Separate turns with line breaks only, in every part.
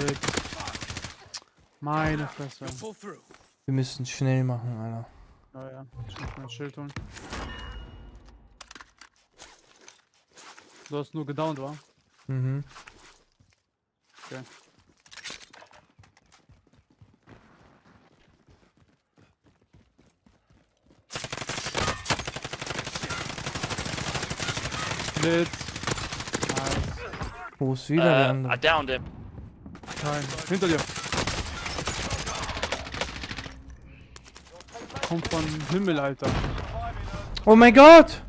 Lit. Meine Fresse.
Wir müssen schnell machen, Alter.
Naja, ich muss mein Schild holen. Du hast nur gedownt, wa?
Mhm.
Okay. Lit. Nice.
Wo ist wieder der
I
andere?
downed him.
Kein. Hinter dir. Kommt von Himmel, Alter.
Oh my god!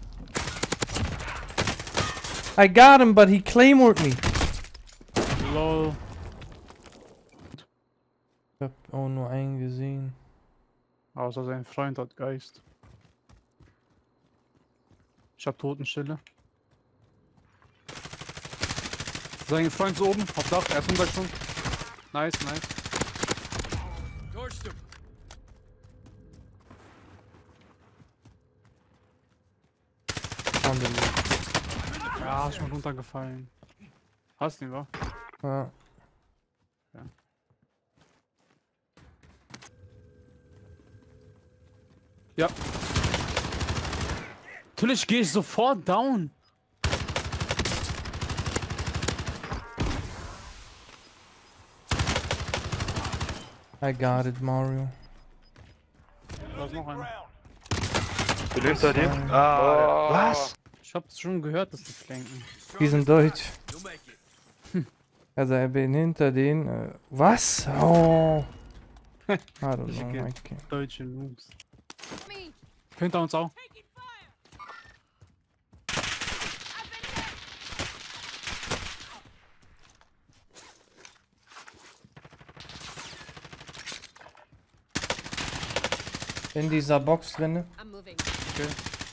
I got him, but he claymored me.
Lol.
Ich hab auch nur einen gesehen.
Außer sein Freund hat Geist. Ich hab Totenstille. Sein Freund ist oben, auf Dach, er ist unter schon. Nice, nice. Ja, ist schon runtergefallen. Hast du ihn, wa?
Ja.
Ja. Natürlich gehe ich sofort down.
I got it, Mario.
Da ist noch einer.
Hinter dir?
Nein.
Ah, was?
Ich hab's schon gehört, dass die flanken.
Die sind deutsch. Also, ich bin hinter denen. Was? Oh. I don't know, Mike.
Deutsche Noobs. Hinter uns auch.
In dieser Box drinne.
I'm moving.
Okay.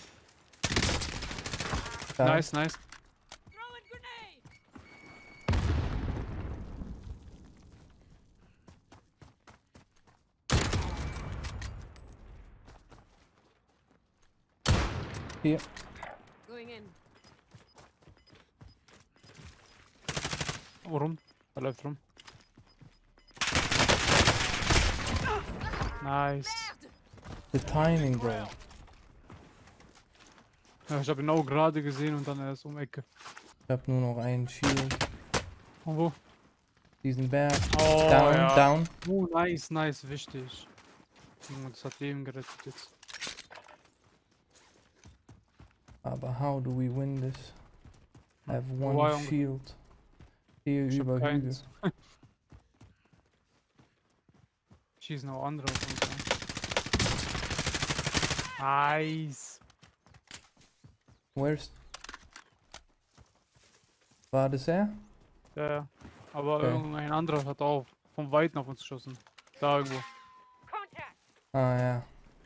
Da.
Nice, nice.
Throwing grenade.
Hier.
Going in.
Warum? Er läuft rum. Nice.
The timing, bro.
Ja, ich habe ihn auch gerade gesehen und dann erst um Ecke.
Ich hab nur noch einen Shield.
Und wo?
Diesen Berg.
Oh,
Down,
ja.
down.
Nice, nice, wichtig. Junge, das hat Leben gerettet jetzt.
Aber how do we win this? I have
Why
one
on-
shield. Hier
Ich hab
über Hügel.
keins. Schießen auch andere auf uns. Nice.
Where's... War das er?
Ja, ja. Aber
Okay.
irgendein anderer hat auch von Weitem auf uns geschossen. Da irgendwo.
Contact.
Ah ja.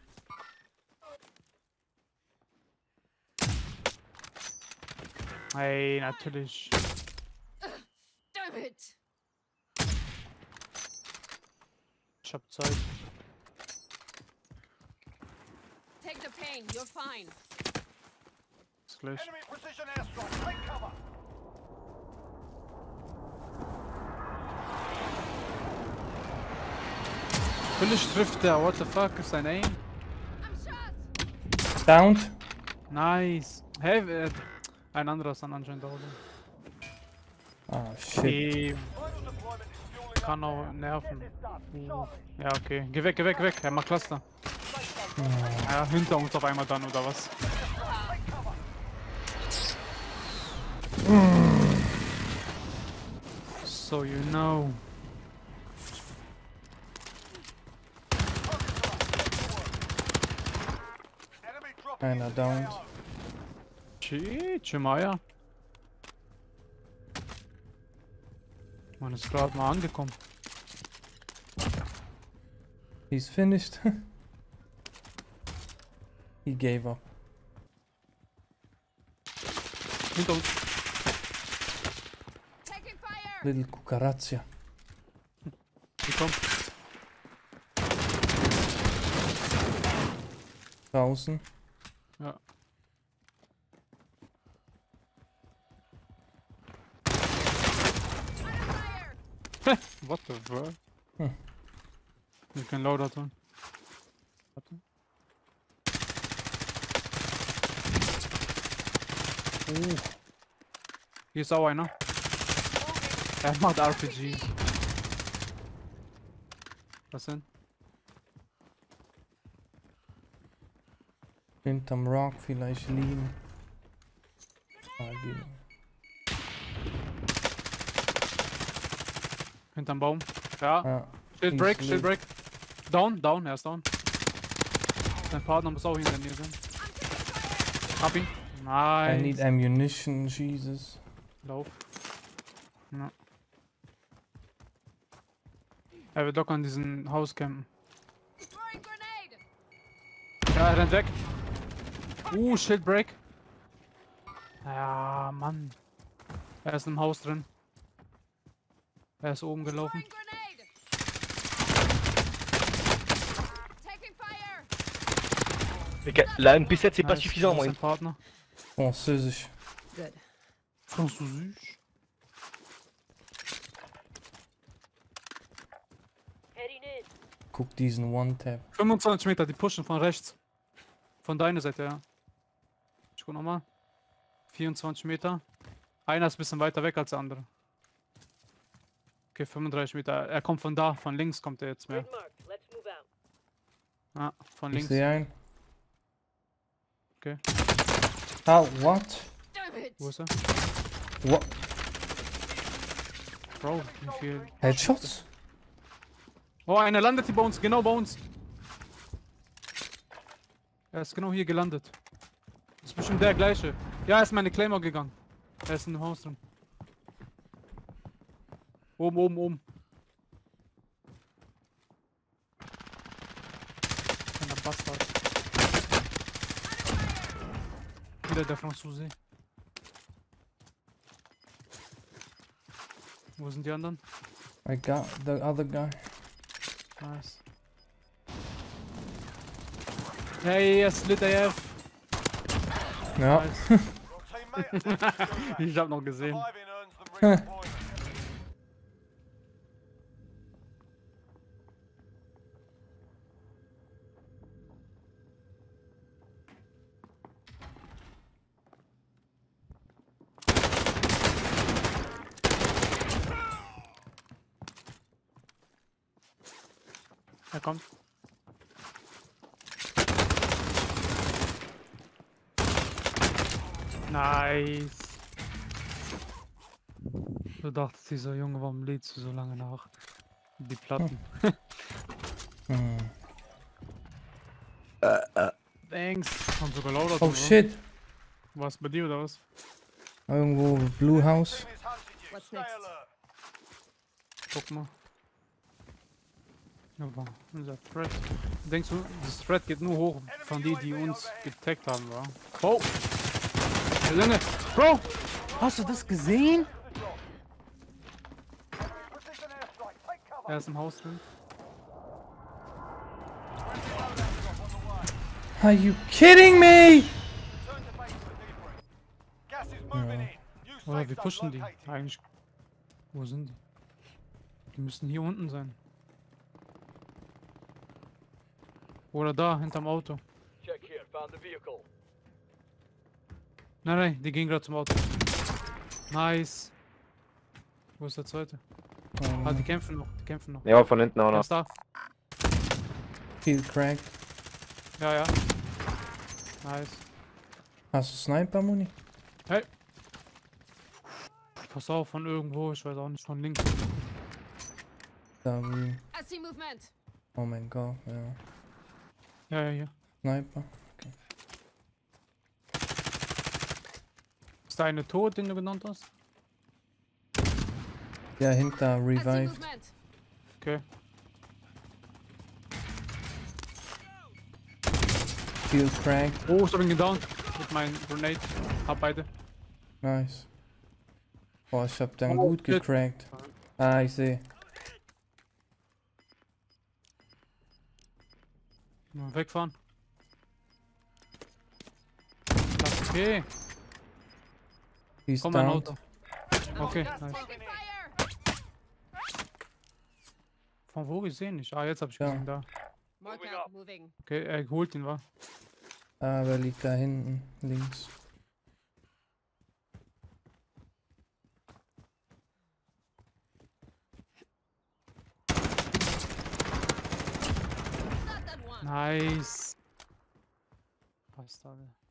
Hey, natürlich.
Damn it.
Ich hab Zeit.
Take the pain. You're fine.
Bis gleich.
Enemy precision airstrike. Take cover.
Natürlich trifft der. What the fuck ist sein Aim?
I'm shot.
Downed.
Nice. Hey, ein anderer ist dann anscheinend auch.
Ah, shit.
Okay,
Final deployment is fueling up.
kann auch nerven.
Get this done. Sharp.
Ja, okay. Geh weg, geh weg, geh weg. Er macht Cluster. Ja, hinter uns auf einmal dann, oder was? So you know.
Enemy dropping
Einer
into the
downed.
AO.
Chimaya. Man ist gerade mal angekommen.
He's finished. He gave up.
Hinter uns.
Taking fire.
Little Cucarazia.
Die kommt.
Draußen.
Ja.
Under fire.
What the fuck?
Hm.
Wir können lauter tun. Warte. Hier ist auch einer. Er macht RPG. Was denn?
Hinterm Rock vielleicht liegen. Ah, geht.
Hinterm Baum. Ja.
Ja.
Shield break,
Easily.
shield break. Down, down, er ist down. Sein Partner muss auch hinter mir sein. Hab ihn.
I need
Nice.
ammunition, Jesus.
Lauf. Ja. Er wird locker an diesem Haus campen.
Throwing grenade.
Ja, er rennt weg. Shield break. Ja, Mann. Er ist im Haus drin. Er ist oben gelaufen.
Throwing grenade. Taking fire.
Mais la MP7 c'est pas
Nice.
suffisant,
Wo ist
moi.
sein Partner.
Französisch.
Good.
Französisch.
Guck diesen One-Tap.
25 Meter, die pushen von rechts. Von deiner Seite, ja. Ich guck nochmal. 24 Meter. Einer ist ein bisschen weiter weg als der andere. Okay, 35 Meter. Er kommt von da, von links kommt er jetzt mehr. Ah, von
Ich
links.
sehe einen.
Okay.
Oh, what?
Damn it.
Wo ist er?
What?
Bro, wie viel?
Headshots?
Oh, einer landet hier bei uns, genau bei uns. Er ist genau hier gelandet. Das ist bestimmt der gleiche. Ja, er ist meine Claymore gegangen. Er ist in dem Haus drin. Oben, oben, oben. Kleiner Bastard. Wieder der Franzose. Wo sind die anderen?
I got the other guy.
Nice. Hey, yes, lit AF.
Ja.
Nice.
Your teammate attempted to do that.
Ich hab noch gesehen.
Surviving earns them redeployment.
Er kommt. Nice. Du dachtest, dieser Junge, warum lädst du so lange nach? Die Platten.
Hm.
Thanks. Haben sogar lauter.
Oh shit.
Was bei dir oder was?
Irgendwo Blue House.
Team is hunting you.
What's
Stay
next?
alert.
Guck mal. Aber unser Thread. Denkst du, das Thread geht nur hoch von die, die uns getaggt haben, wa? Oh! Der Junge! Bro! Hast du das gesehen?
Precision airstrike. Take cover.
Er ist im Haus drin.
Are you kidding me?
Turn to base for debrief. Gas is moving in. New
Oder
safe
wir
zone
pushen die.
located.
Eigentlich. Wo sind die? Die müssen hier unten sein. Oder da, hinterm Auto.
Check here, found the vehicle.
Nein, nein, die gehen gerade zum Auto. Nice. Wo ist der zweite? Ah, die kämpfen noch, die kämpfen noch.
Ja, von hinten auch
Er
noch.
ist da.
Viel cracked.
Ja, ja. Nice.
Hast du Sniper, Muni?
Hey. Pass auf, von irgendwo, ich weiß auch nicht, von links.
Da wie.
I see movement.
Oh mein Gott, ja.
Ja, ja, hier.
Sniper.
Ist da eine tot, den du genannt hast?
Ja, hinter
I see
Revived.
movement.
Okay.
Viel cracked.
Oh, ich hab ihn gedownt. Mit meinem Grenade. Hab beide.
Nice. Boah, ich hab dann
Oh,
gut
shit.
gecrackt. Ah, ich sehe.
Mal wegfahren. Das ist okay.
He's
Komm, mein
down.
Auto. Okay,
Gas
nice.
moving in.
Fire.
Von wo gesehen nicht? Ah, jetzt hab ich
Ja.
gesehen, da.
Mark
Moving
out.
up.
Moving.
Okay, er holt ihn, wa?
Ah, wer liegt da hinten? Links.
Not that one.
Nice. Passt, Alter.